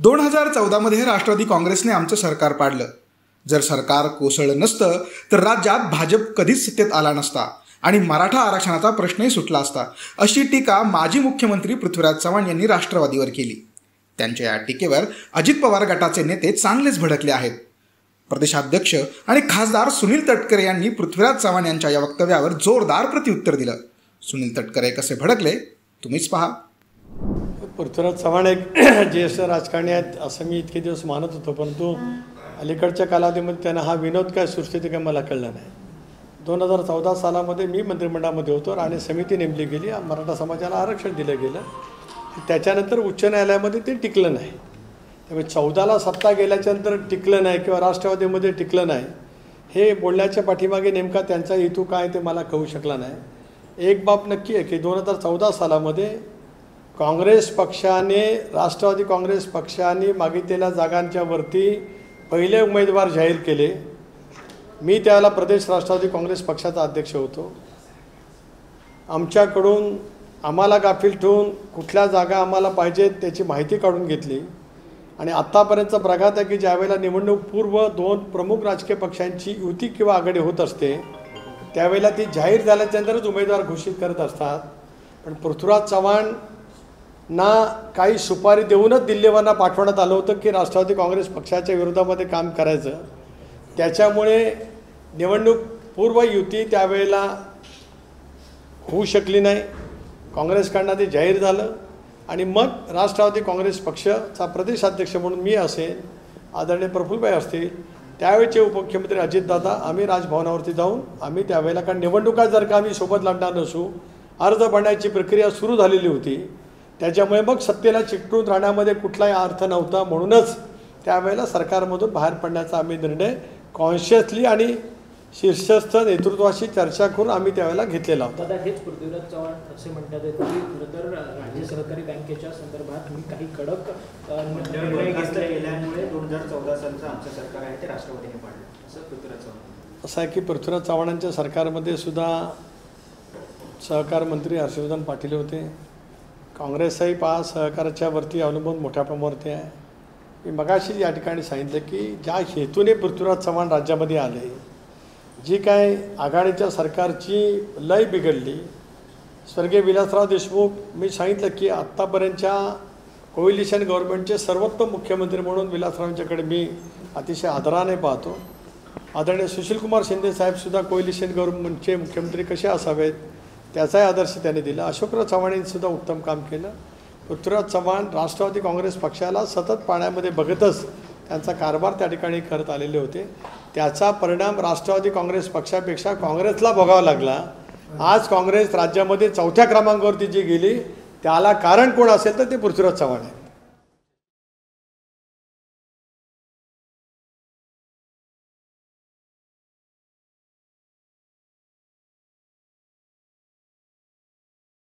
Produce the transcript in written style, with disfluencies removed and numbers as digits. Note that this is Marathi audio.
2014 मध्ये राष्ट्रवादी काँग्रेसने आमचं सरकार पाडलं। जर सरकार कोसळलं नसतं तर राज्यात भाजप कधीच सत्तेत आला नसता आणि मराठा आरक्षणाचा प्रश्नही सुटला असता, अशी टीका माजी मुख्यमंत्री पृथ्वीराज चव्हाण यांनी राष्ट्रवादीवर केली। त्यांच्या या टीकेवर अजित पवार गटाचे नेते चांगलेच भडकले आहेत। प्रदेशाध्यक्ष आणि खासदार सुनील तटकरे यांनी पृथ्वीराज चव्हाण यांच्या या वक्तव्यावर जोरदार प्रत्युत्तर दिलं। सुनील तटकरे कसे भडकले तुम्हीच पहा। पृथ्वीराज चव्हाण एक ज्येष्ठ राजकारणी आहेत असं मी इतके दिवस मानत होतो, परंतु अलीकडच्या कालावधीमध्ये त्यांना हा विनोद काय सृष्टीत काय मला कळलं नाही। 2014 सालामध्ये मी मंत्रिमंडळामध्ये होतो आणि समिती नेमली गेली, मराठा समाजाला आरक्षण दिलं गेलं। त्याच्यानंतर उच्च न्यायालयामध्ये ते टिकलं नाही। त्यामुळे 14ला सत्ता गेल्याच्यानंतर टिकलं नाही किंवा राष्ट्रवादीमध्ये टिकलं नाही, हे बोलण्याच्या पाठीमागे नेमका त्यांचा हेतू काय ते मला कळू शकला नाही। एक बाब नक्की आहे की 2014 सालामध्ये काँग्रेस पक्षाने, राष्ट्रवादी काँग्रेस पक्षाने मागितलेल्या जागांच्या वरती पहिले उमेदवार जाहीर केले। मी त्यावेळेला प्रदेश राष्ट्रवादी काँग्रेस पक्षाचा अध्यक्ष होतो। आमच्याकडून आम्हाला गाफील ठेवून कुठल्या जागा आम्हाला पाहिजेत त्याची माहिती काढून घेतली आणि आत्तापर्यंतचा प्रघात आहे की ज्यावेळेला निवडणूक पूर्व दोन प्रमुख राजकीय पक्षांची युती किंवा आघाडी होत असते त्यावेळेला ती जाहीर झाल्याच्यानंतरच उमेदवार घोषित करत असतात। पण पृथ्वीराज चव्हाण ना काही सुपारी देऊनच दिल्लीवरनं पाठवण्यात आलं होतं की राष्ट्रवादी काँग्रेस पक्षाच्या विरोधामध्ये काम करायचं। त्याच्यामुळे निवडणूक पूर्व युती त्यावेळेला होऊ शकली नाही। काँग्रेसकडनं ते जाहीर झालं आणि मग राष्ट्रवादी काँग्रेस पक्षाचा प्रदेशाध्यक्ष म्हणून मी असेल, आदरणीय प्रफुल्लभाई असतील, त्यावेळेचे उपमुख्यमंत्री अजितदादा, आम्ही राजभवनावरती जाऊन आम्ही त्यावेळेला, कारण निवडणुका जर का आम्ही सोबत लढणार नसू, अर्ज भरण्याची प्रक्रिया सुरू झालेली होती, त्याच्यामुळे मग सत्तेला चिकटून राहण्यामध्ये कुठलाही अर्थ नव्हता। म्हणूनच त्यावेळेला सरकारमधून बाहेर पडण्याचा आम्ही निर्णय कॉन्शियसली आणि शीर्षस्थ नेतृत्वाशी चर्चा करून आम्ही त्यावेळेला घेतलेला होता। दादा, हेच पृथ्वीराज चव्हाण असे म्हणतात की खरं तर राज्य सहकारी बँकेच्या संदर्भात मी काही कडक निर्णय घेतल्यामुळे 2014 सालचं आमचं सरकार आहे ते राष्ट्रवादीने पाडलं, असं पृथ्वीराज चव्हाण। असं आहे की पृथ्वीराज चव्हाणांच्या सरकारमध्ये सुद्धा सहकार मंत्री हर्षवर्धन पाटील होते। काँग्रेसही सहकाराच्या वरती अवलंबून मोठ्या प्रमाणावरती आहे। मी मगाशी या ठिकाणी सांगितलं की ज्या हेतूने पृथ्वीराज चव्हाण राज्यामध्ये आले, जी काय आघाडीच्या सरकारची लय बिघडली, स्वर्गीय विलासराव देशमुख, मी सांगितलं की आत्तापर्यंतच्या कोएलिशन गव्हर्नमेंटचे सर्वोत्तम मुख्यमंत्री म्हणून विलासरावांच्याकडे मी अतिशय आदराने पाहतो। आदरणीय सुशीलकुमार शिंदे साहेबसुद्धा कोएलिशन गव्हर्नमेंटचे मुख्यमंत्री कसे असावेत त्याचाही आदर्श त्यांनी दिला। अशोकराव चव्हाणांनीसुद्धा उत्तम काम केलं। पृथ्वीराज चव्हाण राष्ट्रवादी काँग्रेस पक्षाला सतत पाण्यामध्ये बघतच त्यांचा कारभार त्या ठिकाणी करत आलेले होते। त्याचा परिणाम राष्ट्रवादी काँग्रेस पक्षापेक्षा काँग्रेसला भोगावा लागला। आज काँग्रेस राज्यामध्ये 4थ्या क्रमांकावरती जी गेली त्याला कारण कोण असेल तर ते पृथ्वीराज चव्हाण आहे।